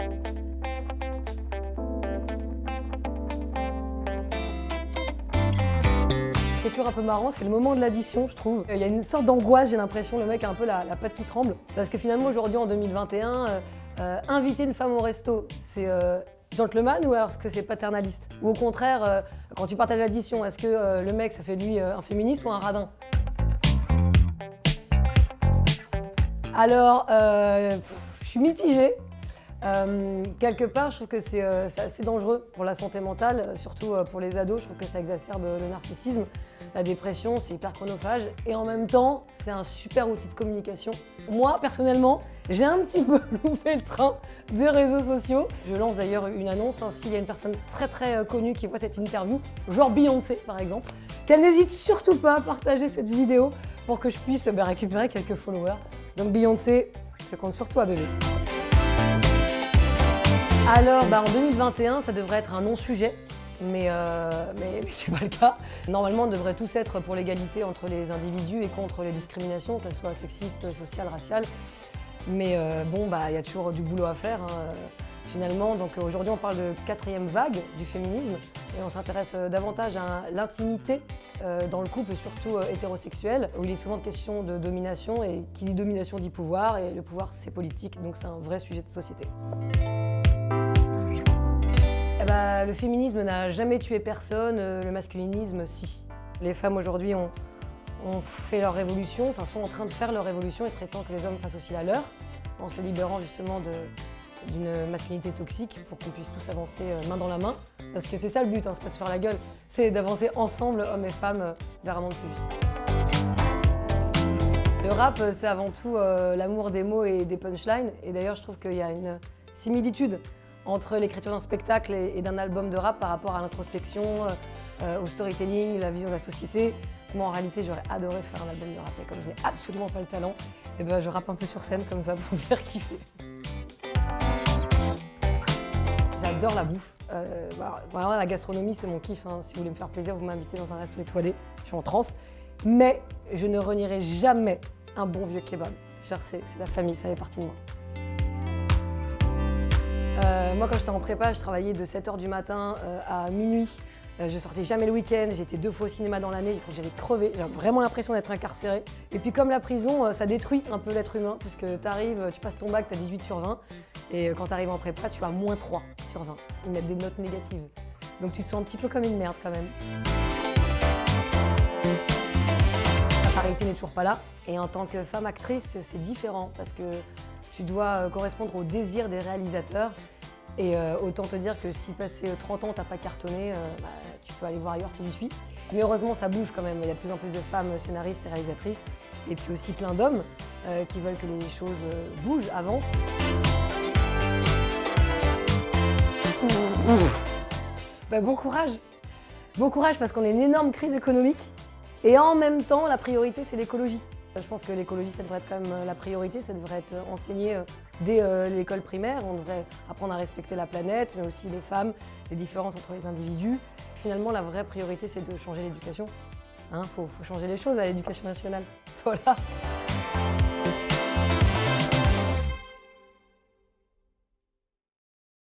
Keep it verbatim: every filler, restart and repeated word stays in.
Ce qui est toujours un peu marrant, c'est le moment de l'addition, je trouve. Il y a une sorte d'angoisse, j'ai l'impression, le mec a un peu la, la patte qui tremble. Parce que finalement, aujourd'hui, en deux mille vingt et un, euh, euh, inviter une femme au resto, c'est euh, gentleman ou alors est-ce que c'est paternaliste? Ou au contraire, euh, quand tu partages l'addition, est-ce que euh, le mec, ça fait de lui euh, un féministe ou un radin? Alors, euh, pff, je suis mitigée. Euh, quelque part, je trouve que c'est euh, assez dangereux pour la santé mentale, surtout euh, pour les ados. Je trouve que ça exacerbe le narcissisme, la dépression, c'est hyper chronophage. Et en même temps, c'est un super outil de communication. Moi, personnellement, j'ai un petit peu loupé le train des réseaux sociaux. Je lance d'ailleurs une annonce, hein, s'il y a une personne très très euh, connue qui voit cette interview, genre Beyoncé par exemple, qu'elle n'hésite surtout pas à partager cette vidéo pour que je puisse bah, récupérer quelques followers. Donc Beyoncé, je compte sur toi, bébé. Alors, bah, en deux mille vingt et un, ça devrait être un non-sujet, mais, euh, mais, mais c'est pas le cas. Normalement, on devrait tous être pour l'égalité entre les individus et contre les discriminations, qu'elles soient sexistes, sociales, raciales. Mais euh, bon, bah, il y a toujours du boulot à faire, hein, finalement. Donc aujourd'hui, on parle de quatrième vague du féminisme et on s'intéresse davantage à l'intimité euh, dans le couple, surtout euh, hétérosexuel, où il est souvent de question de domination et qui dit domination dit pouvoir, et le pouvoir, c'est politique, donc c'est un vrai sujet de société. Eh ben, le féminisme n'a jamais tué personne, le masculinisme, si. Les femmes aujourd'hui ont, ont fait leur révolution, enfin sont en train de faire leur révolution, il serait temps que les hommes fassent aussi la leur, en se libérant justement d'une masculinité toxique pour qu'on puisse tous avancer main dans la main. Parce que c'est ça le but, hein, c'est pas de se faire la gueule, c'est d'avancer ensemble, hommes et femmes, vers un monde plus juste. Le rap, c'est avant tout euh, l'amour des mots et des punchlines, et d'ailleurs je trouve qu'il y a une similitude entre l'écriture d'un spectacle et, et d'un album de rap par rapport à l'introspection, euh, au storytelling, la vision de la société. Moi, en réalité, j'aurais adoré faire un album de rap, et comme je n'ai absolument pas le talent, et ben, je rappe un peu sur scène comme ça pour me faire kiffer. J'adore la bouffe. Euh, bah, vraiment, la gastronomie, c'est mon kiff, hein. Si vous voulez me faire plaisir, vous m'invitez dans un resto étoilé, je suis en transe. Mais je ne renierai jamais un bon vieux kebab. C'est la famille, ça fait partie de moi. Euh, moi, quand j'étais en prépa, je travaillais de sept heures du matin euh, à minuit. Euh, je sortais jamais le week-end, j'étais deux fois au cinéma dans l'année, j'avais crevé, j'avais vraiment l'impression d'être incarcérée. Et puis comme la prison, euh, ça détruit un peu l'être humain, puisque tu arrives, tu passes ton bac, tu as dix-huit sur vingt, et quand tu arrives en prépa, tu as moins trois sur vingt. Ils mettent des notes négatives. Donc tu te sens un petit peu comme une merde quand même. La parité n'est toujours pas là. Et en tant que femme actrice, c'est différent, parce que tu dois correspondre aux désirs des réalisateurs. Et euh, autant te dire que si passé trente ans, t'as pas cartonné, euh, bah, tu peux aller voir ailleurs si j'y suis. Mais heureusement, ça bouge quand même. Il y a de plus en plus de femmes scénaristes et réalisatrices. Et puis aussi plein d'hommes euh, qui veulent que les choses euh, bougent, avancent. Bah, bon courage. Bon courage parce qu'on a une énorme crise économique. Et en même temps, la priorité, c'est l'écologie. Je pense que l'écologie, ça devrait être quand même la priorité, ça devrait être enseigné dès euh, l'école primaire. On devrait apprendre à respecter la planète, mais aussi les femmes, les différences entre les individus. Finalement, la vraie priorité, c'est de changer l'éducation. Il hein, faut, faut changer les choses à l'éducation nationale. Voilà.